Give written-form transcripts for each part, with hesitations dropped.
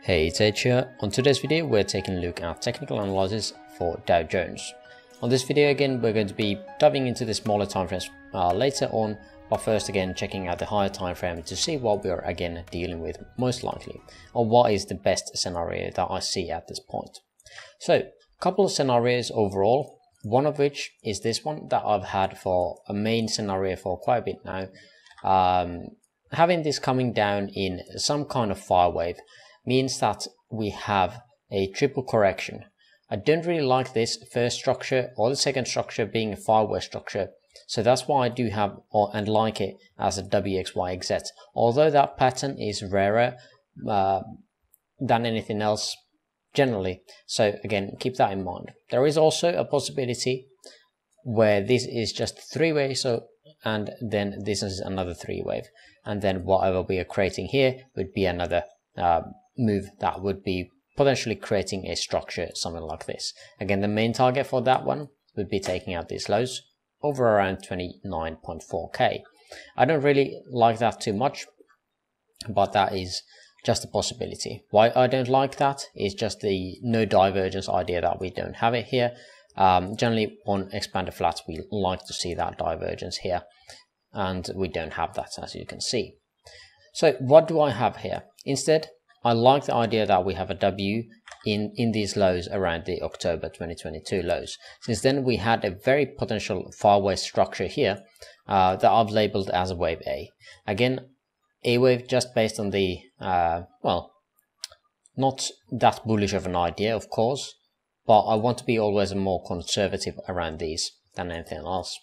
Hey, it's Ed here. On today's video, we're taking a look at technical analysis for Dow Jones. On this video again, we're going to be diving into the smaller time frames later on, but first again checking out the higher time frame to see what we're again dealing with most likely, or what is the best scenario that I see at this point. So, a couple of scenarios overall, one of which is this one that I've had for a main scenario for quite a bit now. Having this coming down in some kind of fire wave means that we have a triple correction. I don't really like this first structure or the second structure being a fire wave structure, so that's why I do have and like it as a WXYZ. Although that pattern is rarer than anything else generally, so again keep that in mind. There is also a possibility where this is just three waves, and then this is another three wave, and then whatever we are creating here would be another move that would be potentially creating a structure, something like this. Again, the main target for that one would be taking out these lows over around 29.4k. I don't really like that too much, but that is just a possibility. Why I don't like that is just the no divergence idea that we don't have it here. Generally on expanded flats we like to see that divergence here, and we don't have that, as you can see. So what do I have here? Instead, I like the idea that we have a W in these lows around the October 2022 lows. Since then we had a very potential fire wave structure here that I've labeled as a wave A. Again, A wave just based on the, well, not that bullish of an idea of course, but I want to be always more conservative around these than anything else.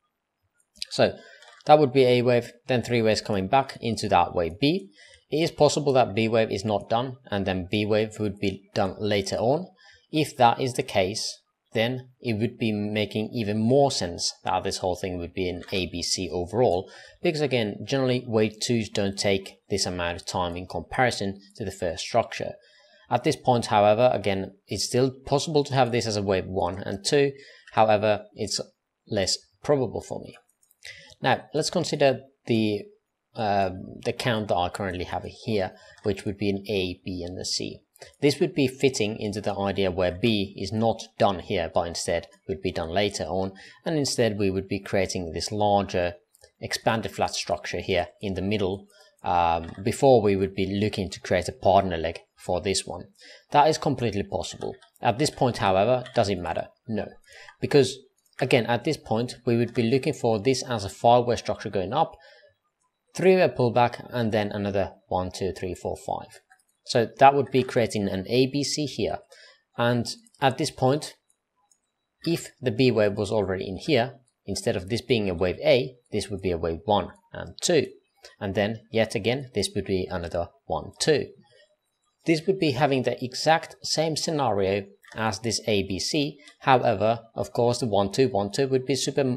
So that would be A wave, then three waves coming back into that wave B. It is possible that B wave is not done and then B wave would be done later on. If that is the case, then it would be making even more sense that this whole thing would be an ABC overall, because again, generally wave 2s don't take this amount of time in comparison to the first structure. At this point, however, again, it's still possible to have this as a wave 1 and 2, however, it's less probable for me. Now, let's consider the count that I currently have here, which would be an A, B and a C. This would be fitting into the idea where B is not done here, but instead would be done later on, and instead we would be creating this larger expanded flat structure here in the middle before we would be looking to create a partner leg for this one. That is completely possible. At this point, however, does it matter? No, because again, at this point we would be looking for this as a fire wave structure going up, three-way pullback, and then another 1, 2, 3, 4, 5. So that would be creating an ABC here. And at this point, if the B wave was already in here, instead of this being a wave A, this would be a wave 1 and 2. And then yet again, this would be another 1, 2. This would be having the exact same scenario as this ABC. However, of course, the 1, 2, 1, 2 would be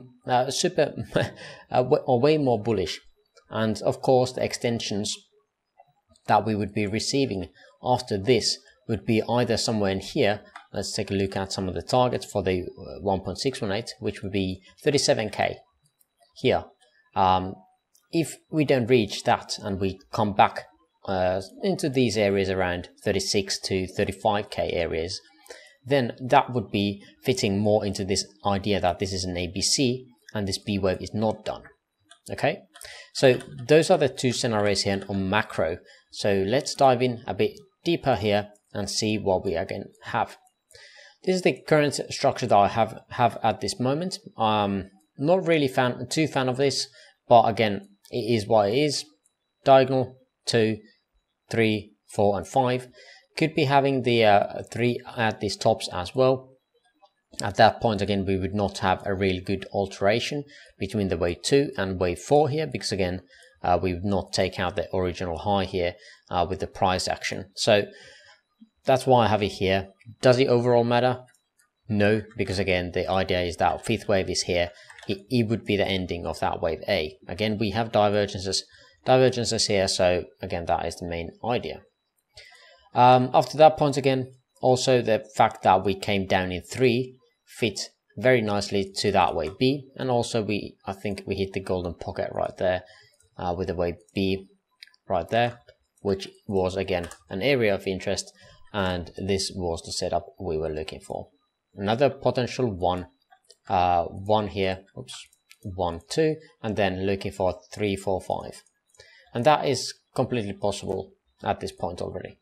or way more bullish. And of course, the extensions that we would be receiving after this would be either somewhere in here. Let's take a look at some of the targets for the 1.618, which would be 37k here. If we don't reach that and we come back into these areas around 36 to 35k areas, then that would be fitting more into this idea that this is an ABC and this B wave is not done. Okay, so those are the two scenarios here on macro. So let's dive in a bit deeper here and see what we again have. This is the current structure that I have at this moment. Not really too fan of this, but again, it is what it is. Diagonal 2, 3, 4 and 5. Could be having the 3 at these tops as well. At that point, again, we would not have a really good alteration between the wave 2 and wave 4 here, because again, we would not take out the original high here with the price action. So that's why I have it here. Does it overall matter? No, because again, the idea is that fifth wave is here. It would be the ending of that wave A. Again, we have divergences here, so again, that is the main idea. After that point, again, also the fact that we came down in 3 fit very nicely to that wave B, and also I think we hit the golden pocket right there with the wave B right there. which was again an area of interest, and this was the setup we were looking for. Another potential one here, oops, 1, 2, and then looking for 3, 4, 5, and that is completely possible at this point already.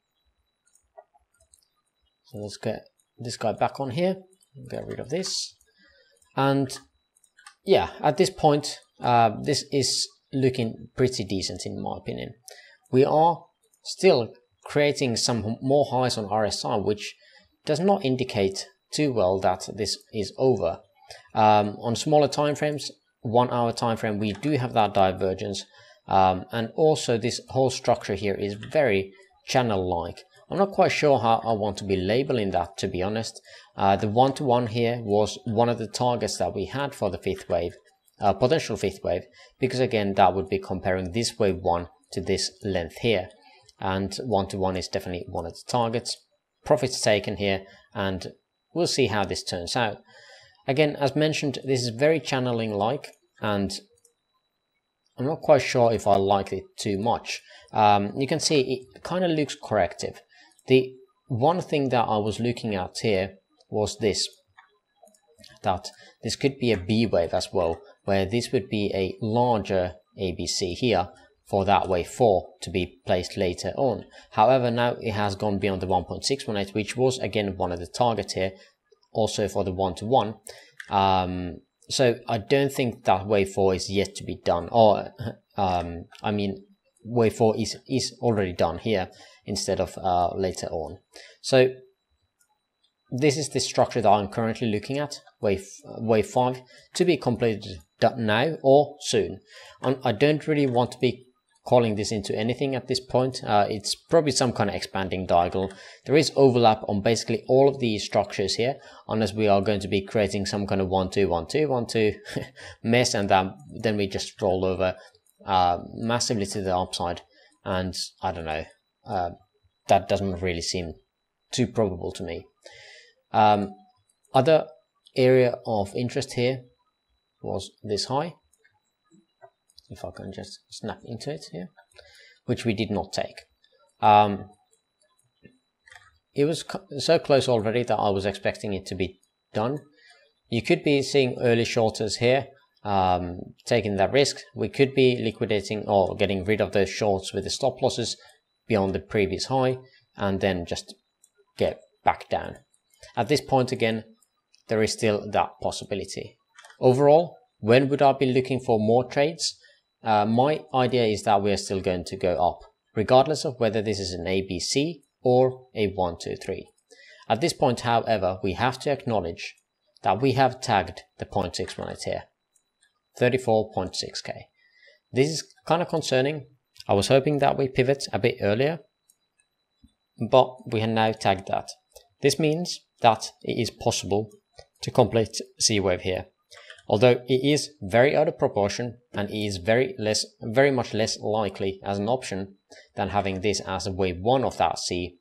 So let's get this guy back on here, get rid of this, and yeah, at this point this is looking pretty decent in my opinion. We are still creating some more highs on RSI, which does not indicate too well that this is over. On smaller time frames, 1 hour time frame, we do have that divergence, and also this whole structure here is very channel like. I'm not quite sure how I want to be labeling that, to be honest. The 1-to-1 here was one of the targets that we had for the fifth wave, potential fifth wave, because again that would be comparing this wave 1 to this length here, and 1-to-1 is definitely one of the targets. Profits taken here, and we'll see how this turns out. Again, as mentioned, this is very channeling like, and I'm not quite sure if I like it too much. You can see it kind of looks corrective. The one thing that I was looking at here was this, that this could be a B wave as well, where this would be a larger ABC here for that wave 4 to be placed later on. However, now it has gone beyond the 1.618, which was again one of the targets here, also for the 1-to-1. So I don't think that wave 4 is yet to be done, or I mean wave 4 is already done here instead of later on. So this is the structure that I'm currently looking at, wave 5, to be completed now or soon. I don't really want to be calling this into anything at this point. It's probably some kind of expanding diagonal. There is overlap on basically all of these structures here, unless we are going to be creating some kind of 1-2, 1-2, 1-2 mess, and then we just roll over massively to the upside, and I don't know, that doesn't really seem too probable to me. Other area of interest here was this high, if I can just snap into it here, which we did not take. It was so close already that I was expecting it to be done. You could be seeing early shorters here, taking that risk. We could be liquidating or getting rid of those shorts with the stop losses beyond the previous high, and then just get back down. At this point again, there is still that possibility. Overall, when would I be looking for more trades? My idea is that we are still going to go up, regardless of whether this is an ABC or a 1, 2, 3. At this point, however, we have to acknowledge that we have tagged the 0.618 here, 34.6k. This is kind of concerning. I was hoping that we pivot a bit earlier, but we have now tagged that. This means that it is possible to complete C wave here, although it is very out of proportion and it is very much less likely as an option than having this as a wave 1 of that C.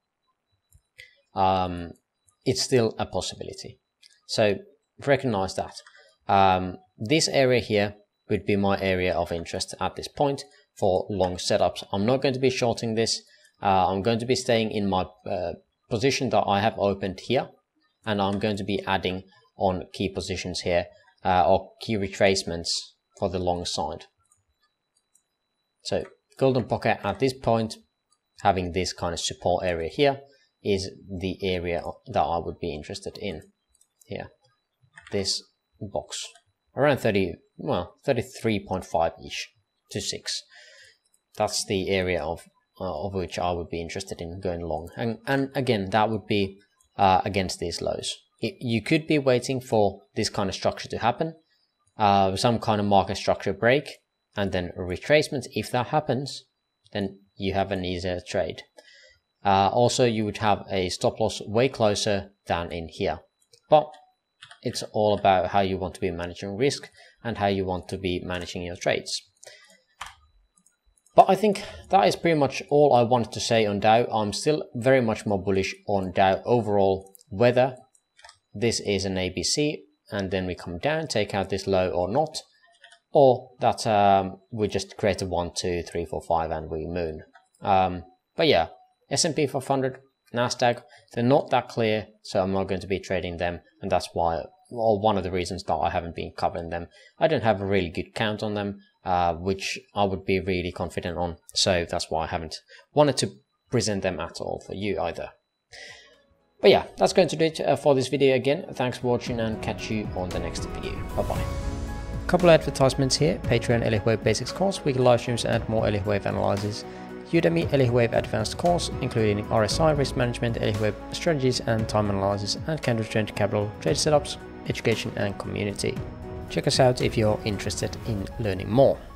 It's still a possibility, so recognize that. This area here would be my area of interest at this point for long setups. I'm not going to be shorting this. I'm going to be staying in my position that I have opened here, and I'm going to be adding on key positions here, or key retracements for the long side. So golden pocket at this point, having this kind of support area here, is the area that I would be interested in here. This box around 33.5-ish to 6. That's the area of which I would be interested in going long, and again that would be against these lows. You could be waiting for this kind of structure to happen, some kind of market structure break, and then a retracement. If that happens, then you have an easier trade. Also, you would have a stop loss way closer than in here, but it's all about how you want to be managing risk and how you want to be managing your trades. But I think that is pretty much all I wanted to say on Dow. I'm still very much more bullish on Dow overall, whether this is an ABC and then we come down, take out this low or not, or that we just create a 1, 2, 3, 4, 5 and we moon. But yeah, S&P 500, Nasdaq, they're not that clear, so I'm not going to be trading them, and that's why, well, one of the reasons that I haven't been covering them. I don't have a really good count on them, which I would be really confident on, so that's why I haven't wanted to present them at all for you either. But yeah, that's going to do it for this video again. Thanks for watching, and catch you on the next video. Bye bye. Couple of advertisements here: Patreon Elihwave Basics course, weekly live streams and more Elihwave analysis. Udemy Elihwave Advanced course, including RSI, risk management, Elihwave strategies and time analysis, and counter trend capital, trade setups, education and community. Check us out if you're interested in learning more.